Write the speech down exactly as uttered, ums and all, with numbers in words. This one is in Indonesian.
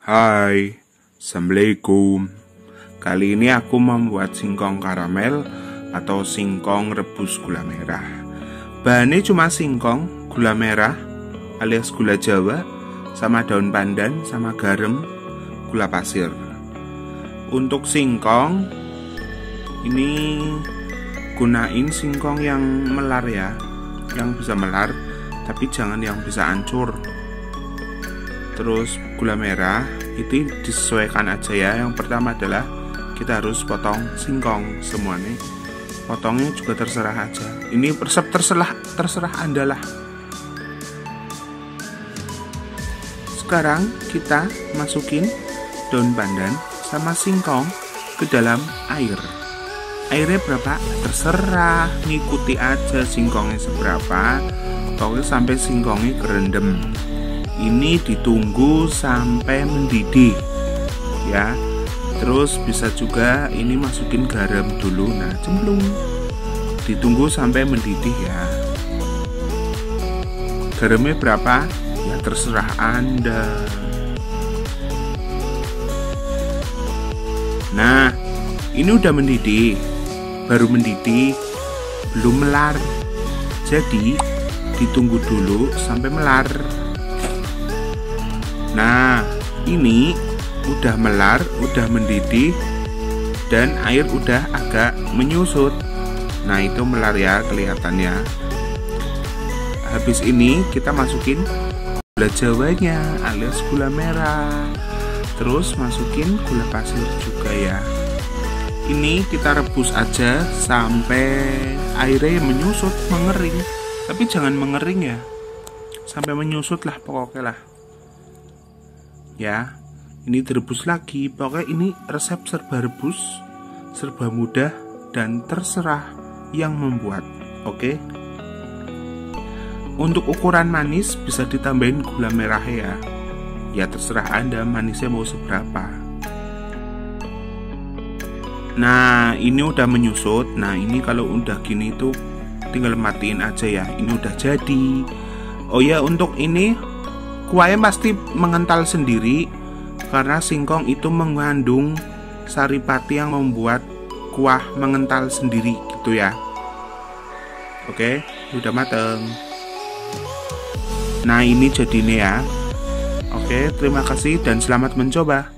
Hai, Assalamualaikum. Kali ini aku membuat singkong karamel atau singkong rebus gula merah. Bahannya cuma singkong, gula merah alias gula Jawa, sama daun pandan, sama garam, gula pasir. Untuk singkong, ini gunain singkong yang melar ya, yang bisa melar, tapi jangan yang bisa hancur. Terus gula merah itu disesuaikan aja ya. Yang pertama adalah kita harus potong singkong semuanya. Potongnya juga terserah aja. Ini resep terserah terserah Anda lah. Sekarang kita masukin daun pandan sama singkong ke dalam air. Airnya berapa? Terserah, ngikuti aja singkongnya seberapa. Pokoknya sampai singkongnya kerendam. Ini ditunggu sampai mendidih ya. Terus bisa juga ini masukin garam dulu. Nah, cemplung. Ditunggu sampai mendidih ya. Garamnya berapa? Ya terserah Anda. Nah, ini udah mendidih. Baru mendidih, belum melar. Jadi ditunggu dulu sampai melar. Nah, ini udah melar, udah mendidih, dan air udah agak menyusut. Nah, itu melar ya kelihatannya. Habis ini kita masukin gula Jawanya alias gula merah. Terus masukin gula pasir juga ya. Ini kita rebus aja sampai airnya menyusut, mengering. Tapi jangan mengering ya. Sampai menyusut lah pokoknya lah. Ya, ini direbus lagi. Pokoknya ini resep serba rebus, serba mudah, dan terserah yang membuat. Oke. Untuk ukuran manis bisa ditambahin gula merah ya. Ya terserah Anda manisnya mau seberapa. Nah, ini udah menyusut. Nah, ini kalau udah gini tuh tinggal matiin aja ya. Ini udah jadi. Oh ya, untuk ini kuahnya pasti mengental sendiri karena singkong itu mengandung saripati yang membuat kuah mengental sendiri gitu ya. Oke, udah mateng. Nah, ini jadinya ya. Oke, terima kasih dan selamat mencoba.